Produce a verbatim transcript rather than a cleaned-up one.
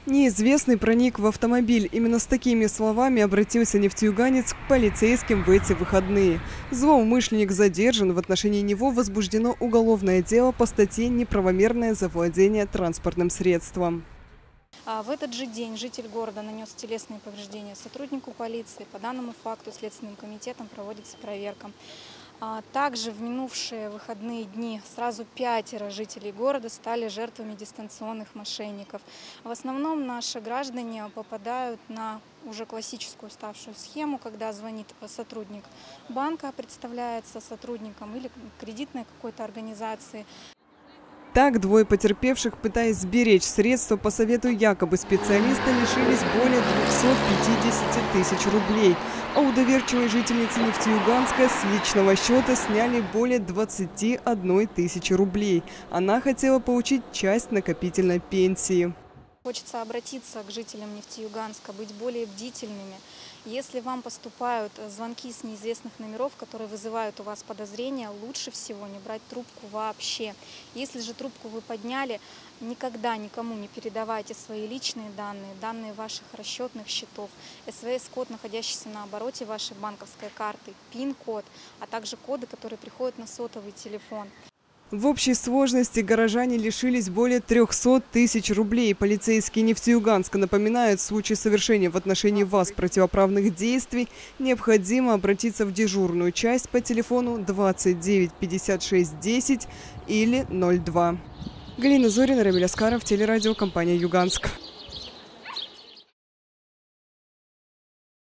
Неизвестный проник в автомобиль. Именно с такими словами обратился нефтеюганец к полицейским в эти выходные. Злоумышленник задержан. В отношении него возбуждено уголовное дело по статье «Неправомерное завладение транспортным средством». В этот же день житель города нанес телесные повреждения сотруднику полиции. По данному факту Следственным комитетом проводится проверка. Также в минувшие выходные дни сразу пятеро жителей города стали жертвами дистанционных мошенников. В основном наши граждане попадают на уже классическую ставшую схему, когда звонит сотрудник банка, представляется сотрудником или кредитной какой-то организации. Так, двое потерпевших, пытаясь сберечь средства по совету якобы специалиста, лишились более двухсот пятидесяти тысяч рублей. А у доверчивой жительницы Нефтеюганска с личного счета сняли более двадцати одной тысячи рублей. Она хотела получить часть накопительной пенсии. Хочется обратиться к жителям Нефтеюганска, быть более бдительными. Если вам поступают звонки с неизвестных номеров, которые вызывают у вас подозрения, лучше всего не брать трубку вообще. Если же трубку вы подняли, никогда никому не передавайте свои личные данные, данные ваших расчетных счетов, эс вэ эс-код, находящийся на обороте вашей банковской карты, пин-код, а также коды, которые приходят на сотовый телефон. В общей сложности горожане лишились более трёхсот тысяч рублей. Полицейские Нефтеюганска напоминают, в случае совершения в отношении вас противоправных действий необходимо обратиться в дежурную часть по телефону двадцать девять пятьдесят шесть десять или ноль два. Галина Зорина, Рамиль Аскаров, телерадиокомпания «Юганск».